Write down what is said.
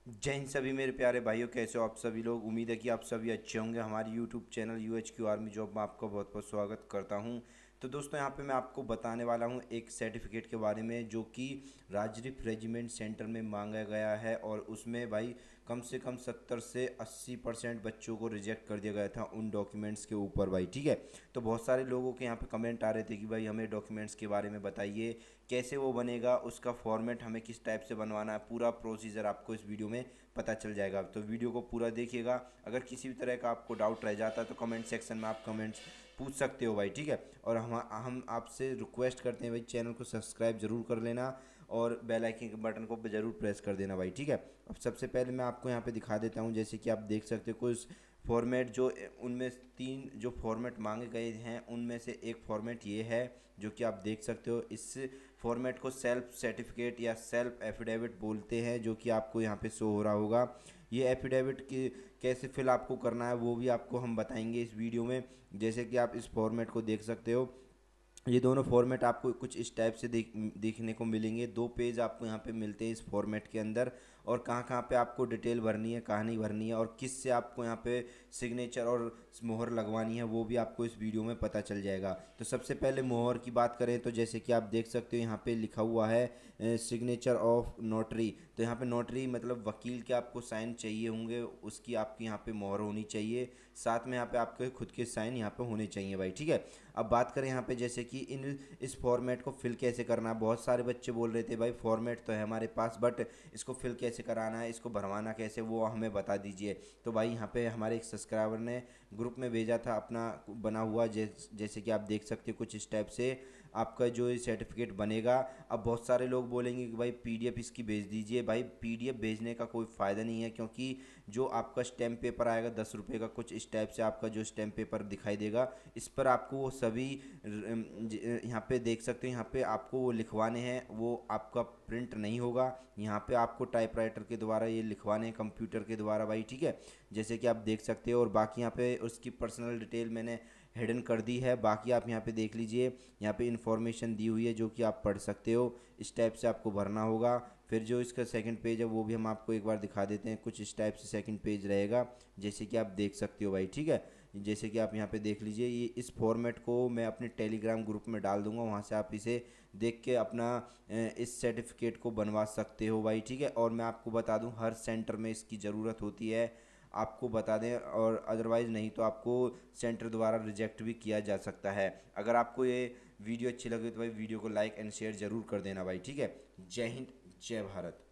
जय हिंद सभी मेरे प्यारे भाइयों, कैसे हो आप सभी लोग। उम्मीद है कि आप सभी अच्छे होंगे। हमारे YouTube channel UHQ army job में आपका बहुत बहुत स्वागत करता हूं। तो दोस्तों, यहाँ पे मैं आपको बताने वाला हूं एक सर्टिफिकेट के बारे में जो कि राजरीफ रेजिमेंट सेंटर में मांगा गया है, और उसमें भाई कम से कम 70 से 80% बच्चों को रिजेक्ट कर दिया गया था उन डॉक्यूमेंट्स के ऊपर भाई। ठीक है, तो बहुत सारे लोगों के यहाँ पे कमेंट आ रहे थे कि भाई हमें डॉक्यूमेंट्स के बारे में बताइए, कैसे वो बनेगा, उसका फॉर्मेट हमें किस टाइप से बनवाना है। पूरा प्रोसीजर आपको इस वीडियो में पता चल जाएगा, तो वीडियो को पूरा देखिएगा। अगर किसी भी तरह का आपको डाउट रह जाता है तो कमेंट सेक्शन में आप कमेंट्स पूछ सकते हो भाई। ठीक है, और हम आपसे रिक्वेस्ट करते हैं भाई, चैनल को सब्सक्राइब जरूर कर लेना और बेल आइकन के बटन को ज़रूर प्रेस कर देना भाई। ठीक है, अब सबसे पहले मैं आपको यहाँ पे दिखा देता हूँ। जैसे कि आप देख सकते हो कुछ फॉर्मेट, जो उनमें तीन जो फॉर्मेट मांगे गए हैं उनमें से एक फॉर्मेट ये है जो कि आप देख सकते हो। इस फॉर्मेट को सेल्फ सर्टिफिकेट या सेल्फ एफिडेविट बोलते हैं, जो कि आपको यहाँ पे शो हो रहा होगा। ये एफिडेविट की कैसे फिल आपको करना है वो भी आपको हम बताएंगे इस वीडियो में। जैसे कि आप इस फॉर्मेट को देख सकते हो, ये दोनों फॉर्मेट आपको कुछ इस टाइप से देखने को मिलेंगे। दो पेज आपको यहाँ पे मिलते हैं इस फॉर्मेट के अंदर, और कहाँ कहाँ पे आपको डिटेल भरनी है, कहाँ नहीं भरनी है, और किस से आपको यहाँ पे सिग्नेचर और मोहर लगवानी है वो भी आपको इस वीडियो में पता चल जाएगा। तो सबसे पहले मोहर की बात करें तो जैसे कि आप देख सकते हो यहाँ पे लिखा हुआ है सिग्नेचर ऑफ नोटरी। तो यहाँ पे नोटरी मतलब वकील के आपको साइन चाहिए होंगे, उसकी आपकी यहाँ पे मोहर होनी चाहिए। साथ में यहाँ पे आपके खुद के साइन यहाँ पे होने चाहिए भाई। ठीक है, अब बात करें यहाँ पे जैसे कि इस फॉर्मेट को फिल कैसे करना है। बहुत सारे बच्चे बोल रहे थे भाई फॉर्मेट तो है हमारे पास, बट इसको फिल कैसे कराना है, इसको भरवाना कैसे, वो हमें बता दीजिए। तो भाई यहाँ पे हमारे एक सब्सक्राइबर ने ग्रुप में भेजा था अपना बना हुआ, जैसे कि आप देख सकते हो कुछ इस टाइप से आपका जो ये सर्टिफिकेट बनेगा। अब बहुत सारे लोग बोलेंगे कि भाई PDF इसकी भेज दीजिए। भाई PDF भेजने का कोई फ़ायदा नहीं है, क्योंकि जो आपका स्टैम्प पेपर आएगा 10 रुपये का, कुछ इस टाइप से आपका जो स्टैम्प पेपर दिखाई देगा, इस पर आपको वो सभी यहाँ पे देख सकते हो, यहाँ पे आपको वो लिखवाने हैं। वो आपका प्रिंट नहीं होगा, यहाँ पे आपको टाइपराइटर के द्वारा ये लिखवाने हैं, कंप्यूटर के द्वारा भाई। ठीक है, जैसे कि आप देख सकते हो, और बाकी यहाँ पे उसकी पर्सनल डिटेल मैंने हिडन कर दी है। बाकी आप यहाँ पे देख लीजिए, यहाँ पे इन्फॉर्मेशन दी हुई है जो कि आप पढ़ सकते हो। इस टाइप से आपको भरना होगा। फिर जो इसका सेकंड पेज है वो भी हम आपको एक बार दिखा देते हैं। कुछ इस टाइप से सेकंड पेज रहेगा, जैसे कि आप देख सकते हो भाई। ठीक है, जैसे कि आप यहाँ पे देख लीजिए, ये इस फॉर्मेट को मैं अपने टेलीग्राम ग्रुप में डाल दूंगा, वहाँ से आप इसे देख के अपना इस सर्टिफिकेट को बनवा सकते हो भाई। ठीक है, और मैं आपको बता दूं हर सेंटर में इसकी ज़रूरत होती है, आपको बता दें, और अदरवाइज़ नहीं तो आपको सेंटर द्वारा रिजेक्ट भी किया जा सकता है। अगर आपको ये वीडियो अच्छी लगे तो भाई वीडियो को लाइक एंड शेयर ज़रूर कर देना भाई। ठीक है, जय हिंद, जय भारत।